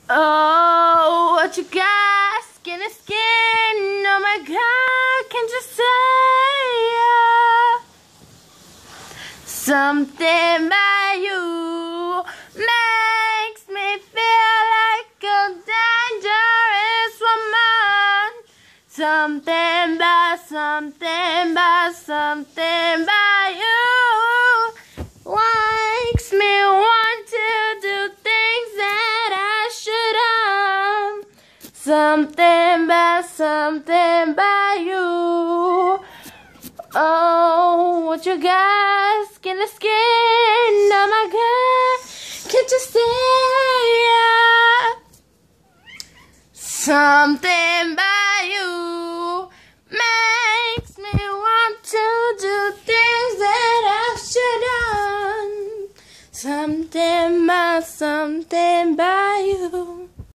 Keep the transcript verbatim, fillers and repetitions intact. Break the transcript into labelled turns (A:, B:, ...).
A: Oh, what you got? Skin to skin. Oh my God, can't you say yeah? Something about you makes me feel like a dangerous woman. Something about, something about, something about you makes me want to do things that I shouldn't. Something about, something about you. Oh, what you got? Skin to skin. Oh my God, can't you see it? Something about you makes me want to do things that I shouldn't. Something about, something about you.